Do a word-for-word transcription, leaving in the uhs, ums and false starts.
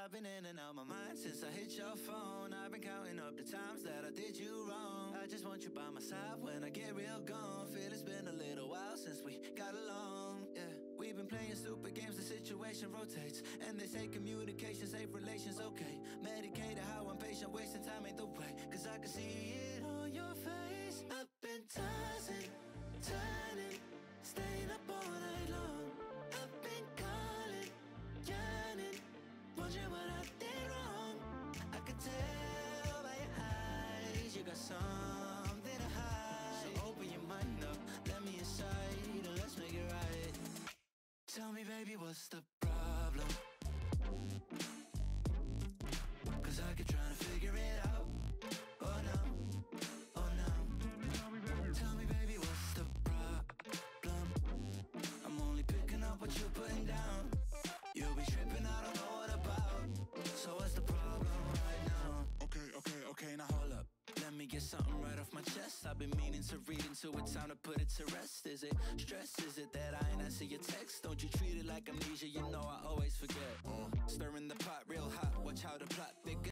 I've been in and out my mind since I hit your phone. I've been counting up the times that I did you wrong. I just want you by my side when I get real gone. Feel it's been a little while since we got along, yeah. We've been playing stupid games, the situation rotates. And they say communication, safe relations, okay. Medicated how I'm patient, wasting time ain't the way. Cause I can see it on your face. I've been tossing, turning, staying up all night long. I've been calling, yearning, wondering what I did wrong. I could tell by your eyes you got something to hide. So open your mind up, let me inside, and let's make it right. Tell me, baby, what's the problem? Cause I keep trying to figure it out. Oh no, oh no. Tell me, baby, what's the problem? I'm only picking up what you're putting down. You'll be tripping, I don't know what about. So what's the problem right now? Okay, okay, okay, now hold up. Let me get something right off my chest. I've been meaning to read into it, time to put it to rest. Is it stress? Is it that I ain't answer your text? Don't you treat it like amnesia, you know I always forget. uh, Stirring the pot real hot, watch how the plot thickens.